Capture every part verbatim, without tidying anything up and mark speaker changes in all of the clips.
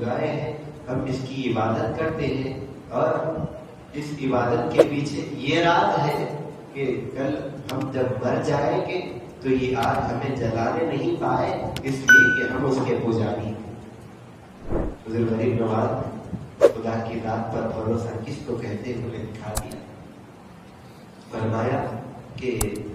Speaker 1: بلائے ہیں، ہم اس کی عبادت کرتے ہیں، اور اس عبادت کے پیچھے یہ راز ہے کہ کل ہم جب مر جائیں گے تو یہ آگ ہمیں جلانے نہیں پائے، اس لیے کہ ہم اس کے پجاری ہیں۔ بزرگ غریب نواز خدا کی ذات پر بھروسہ کس کو کہتے ہیں انہیں دکھا دیا، فرمایا کہ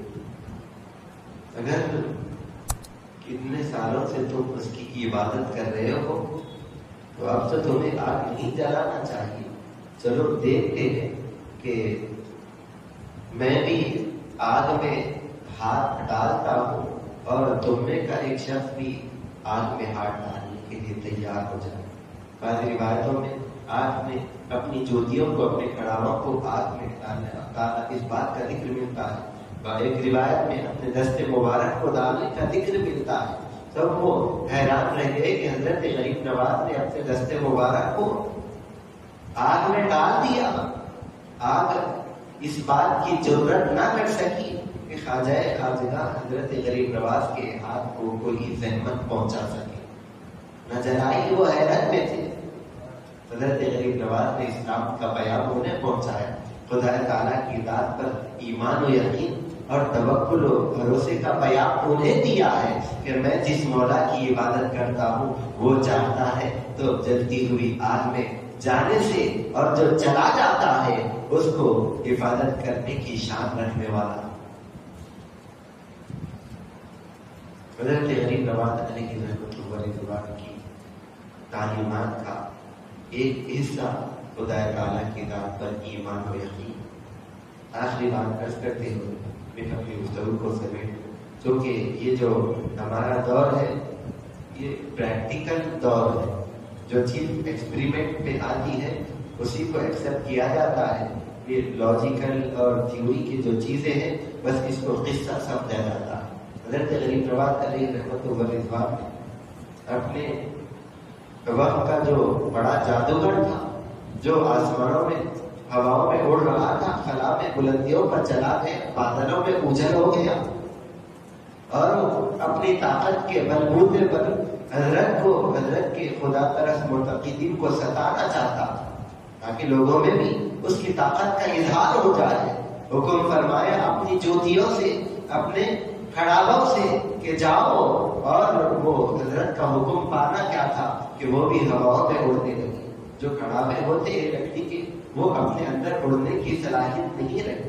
Speaker 1: اگر کتنے سالوں سے تم اس کی عبادت کر رہے ہو تو اب تو تمہیں آگ نہیں جلانا چاہیے، چلو دیکھتے ہیں کہ میں بھی آگ میں ہاتھ ڈالتا ہوں اور تم میں کا ایک شخص بھی آگ میں ہاتھ ڈالنے کے لیے تیار ہو جائے۔ بعض روایتوں میں آگ میں اپنی جوتیوں کو، اپنے کڑاہوں کو آگ میں ڈالنا، اس بات کا ذکر ملتا ہے۔ ایک روایت میں اپنے دست مبارک کو ڈالنے کا ذکر ملتا ہے۔ سب وہ حیران رہ گئے کہ حضرت غریب نواز نے اپنے دست مبارک کو آگ میں ڈال دیا۔ آگ اس بات کی ضرورت نہ کر سکی کہ خواجہ خواجگاہ حضرت غریب نواز کے ہاتھ کو کوئی زحمت پہنچا سکے، نہ جلائی، وہ حیرت میں تھے۔ حضرت غریب نواز نے اسلام کا پیام انہیں پہنچایا، خدا تعالیٰ کی ذات پر ایمان و یقین اور توکل و بھروسے کا پیام انہیں دیا ہے کہ میں جس مولا کی عبادت کرتا ہوں وہ چاہتا ہے تو جلتی ہوئی آگ میں جانے سے، اور جو چلا جاتا ہے اس کو حفاظت کرنے کی شان رکھنے والا۔ حضرت غریب نواز علیہ رحمۃ اللہ کی تعلیمات کا ایک حصہ خدا تعالیٰ کی ذات پر ایمان و یقین۔ آخری بات عرض کرتے ہوئے میں اپنی گفتگو کو سمیٹ، کیونکہ یہ جو ہمارا دور ہے یہ پریکٹیکل دور ہے، جو چیز ایکسپریمنٹ پہ آتی ہے اسی کو ایکسپٹ کیا جاتا ہے، یہ لاجیکل اور تھیوری کی جو چیزیں ہیں بس اس کو قصہ سمجھا جاتا ہے۔ حضرت غریب نواز علیہ رحمۃ اللہ نے اپنے وقت کا جو بڑا جادوگر تھا، جو آسمانوں میں ہواؤں میں اڑ رہا تھا، خلا میں بلندیوں پر چلا گیا، بادلوں میں اجل ہو گیا، اور اپنی طاقت کے بلبوتے پر حضرت کو، حضرت کے خدا پرست معتقدین کو ستانا چاہتا تھا تاکہ لوگوں میں بھی اس کی طاقت کا اظہار ہو جائے۔ حکم فرمایا اپنی جوتیوں سے، اپنے کھڑاووں سے کہ جاؤ، اور وہ حضرت کا حکم پانا کیا تھا کہ وہ بھی ہواؤں میں اڑنے لگے۔ جو کھڑاوے ہوتے ہیں لکڑی کے وہ اپنے اندر اڑنے کی صلاحیت نہیں رہتی،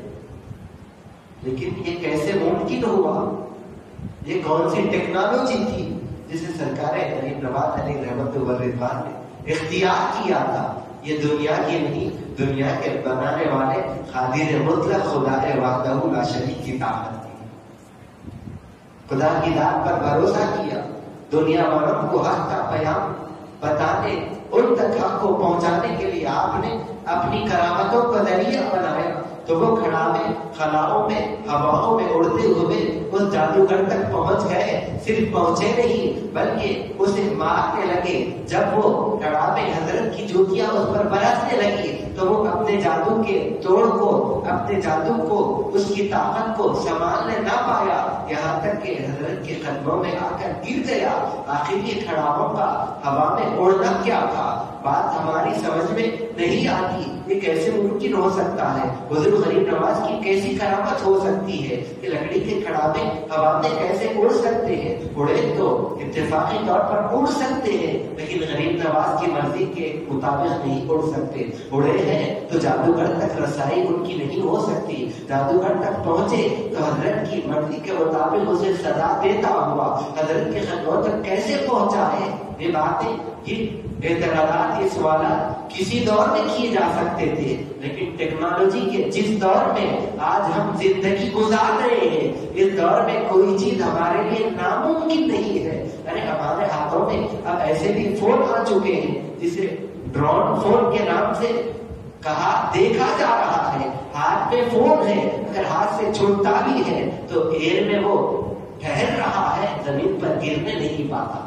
Speaker 1: لیکن یہ کیسے ممکن ہوا؟ یہ کون سی ٹیکنالوجی تھی جسے سرکار غریب نواز علیہ رحمۃ اللہ نے اختیار کیا تھا؟ یہ دنیا کی نہیں، دنیا کے بنانے والے قادر مطلق خدا وحدہ لا شریک کی طاقت تھی۔ خدا کی ذات پر بھروسہ کیا، دنیا والوں کو حق کا پیام بتانے، ان تک حق کو پہنچانے کے لیے آپ نے اپنی کرامتوں کا ذریعہ بنایا، تو وہ کھڑاوے خلاؤں میں، ہواؤں میں اڑتے ہوئے اس جادوگر تک پہنچ گئے۔ صرف پہنچے نہیں بلکہ اسے مارنے لگے۔ جب وہ کھڑاوے حضرت کی جوتیاں اس پر برسنے لگی تو وہ اپنے جادو کے توڑ کو، اپنے جادو کو، اس کی طاقت کو سنبھالنے نہ پایا، یہاں تک کہ حضرت کے قدموں میں آ کر گر گیا۔ آخر یہ کھڑاووں کا ہوا میں اڑنا کیا تھا؟ بات ہماری سمجھ میں نہیں آتی، یہ کیسے ممکن ہو سکتا ہے؟ بزرگ غریب نواز کی کیسی کرامت ہو سکتی ہے کہ لکڑی کے کھڑاوے ہوا میں کیسے اڑ سکتے ہیں؟ اڑے تو اتفاقی طور پر اڑ سکتے ہیں، لیکن غریب نواز کی مرضی کے مطابق نہیں اڑ سکتے۔ اڑے ہیں تو جادوگر تک رسائی ان کی نہیں ہو سکتی۔ جادوگر تک پہنچے تو حضرت کی مرضی کے مطابق اسے سزا دیتا ہوا حضرت کے قدموں تک کیسے پہنچا ہے؟ یہ باتیں، یہ اعتراضات، یہ سوالات کسی دور میں کیے جا سکتے تھے، لیکن ٹیکنالوجی کے جس دور میں آج ہم زندگی گزار رہے ہیں، اس دور میں کوئی چیز ہمارے لیے ناممکن نہیں ہے۔ ارے ہمارے ہاتھوں میں اب ایسے بھی فون آ چکے ہیں جسے ڈرون فون کے نام سے کہا دیکھا جا رہا ہے۔ ہاتھ میں فون ہے، اگر ہاتھ سے چھوٹتا بھی ہے تو ایئر میں وہ ٹھہر رہا ہے، زمین پر گرنے نہیں پاتا۔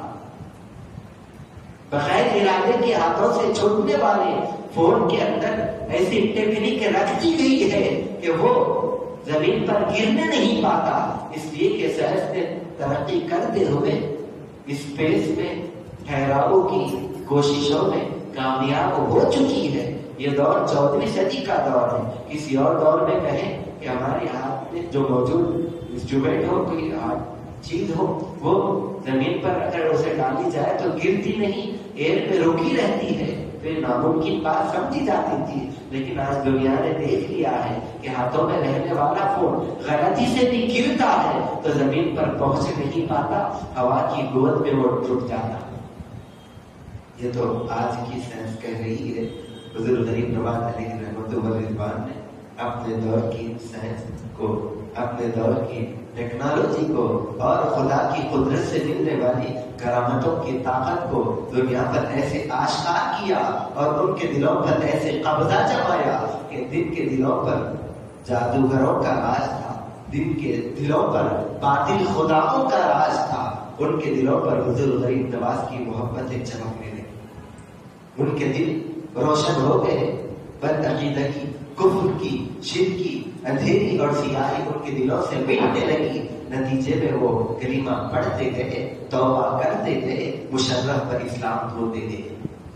Speaker 1: بغیر ارادے کے ہاتھوں سے چھوٹنے والے فون کے اندر ایسی ٹیکنیک رکھ دی گئی ہے کہ وہ زمین پر گرنے نہیں پاتا، اس لیے کہ سائنس نے ترقی کرتے ہوئے اسپیس میں ٹھہراؤ کی کوششوں میں کامیاب ہو چکی ہے۔ یہ دور چودہویں صدی کا دور ہے۔ کسی اور دور میں کہیں کہ ہمارے ہاتھ میں جو موجود انسٹرومنٹ ہو، کوئی چیز ہو، وہ زمین پر اگر اسے ڈالی جائے تو گرتی نہیں، ایئر پہ رکی رہتی ہے، پھر ناممکن بات سمجھی جاتی تھی۔ لیکن آج دنیا نے دیکھ لیا ہے کہ ہاتھوں میں رہنے والا فون غلطی سے بھی گرتا ہے تو زمین پر پہنچ نہیں پاتا، ہوا کی گود میں وہ ٹوٹ جاتا۔ یہ تو آج کی سائنس کہہ رہی ہے۔ حضور غریب نواز علیہ رحمۃ اللہ رضوان نے اپنے دور کی سائنس کو، اپنے دور کی ٹیکنالوجی کو اور خدا کی قدرت سے ملنے والی کرامتوں کی طاقت کو دنیا پر ایسے آشکار کیا اور ان کے دلوں پر ایسے قبضہ جمایا کہ دن کے دلوں پر جادوگروں کا راج تھا، دن کے دلوں پر باطل خداؤں کا راج تھا، ان کے دلوں پر حضور غریب نواز کی محبتیں چمکنے لگی، ان کے دل روشن ہو گئے۔ بد عقیدگی، کفر کی، شرک کی اندھیری اور سیاہی ان کے دلوں سے مٹنے لگی۔ نتیجے میں وہ کلمہ پڑھتے گئے، توبہ کرتے گئے، مشرف پر اسلام دھوتے گئے۔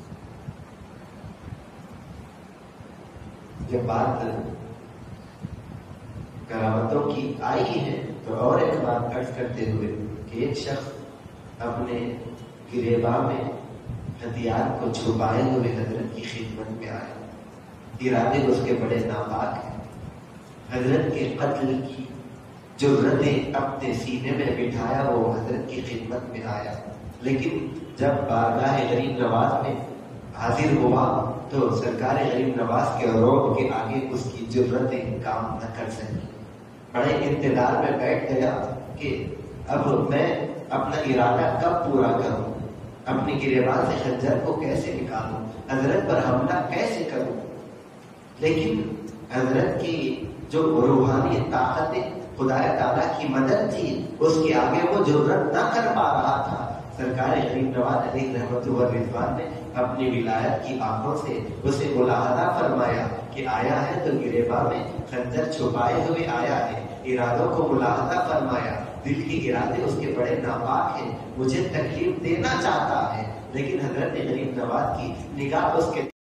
Speaker 1: جب بات کرامتوں کی آئی ہے تو اور ایک بات عرض کرتے ہوئے کہ ایک شخص اپنے گریباں میں ہتھیار کو چھپائے ہوئے حضرت کی خدمت میں آیا، ارادے اس کے بڑے ناپاک ہیں، حضرت کے قتل کی جرأتیں اپنے سینے میں بٹھایا وہ حضرت کی خدمت میں آیا، لیکن جب بارگاہ غریب نواز میں حاضر ہوا تو سرکار غریب نواز کے روب کے آگے اس کی جرأتیں کام نہ کر سکی۔ بڑے انتظار میں بیٹھ گیا کہ اب میں اپنا ارادہ کب پورا کروں، اپنی گریباں سے خنجر کو کیسے نکالوں، حضرت پر حملہ کیسے کروں۔ لیکن حضرت کی جو روحانی طاقتیں، خدا تعالیٰ کی مدد تھی، اس کے آگے وہ جرأت نہ کر پا رہا تھا۔ سرکار غریب نواز علیہ رحمۃ اللہ رضوان نے اپنی ولایت کی آنکھوں سے اسے ملاحظہ فرمایا کہ آیا ہے تو گریباں میں خنجر چھپائے ہوئے آیا ہے، ارادوں کو ملاحظہ فرمایا، دل کی ارادے اس کے بڑے ناپاک ہیں، مجھے تکلیف دینا چاہتا ہے، لیکن حضرت غریب نواز کی نگاہ اس کے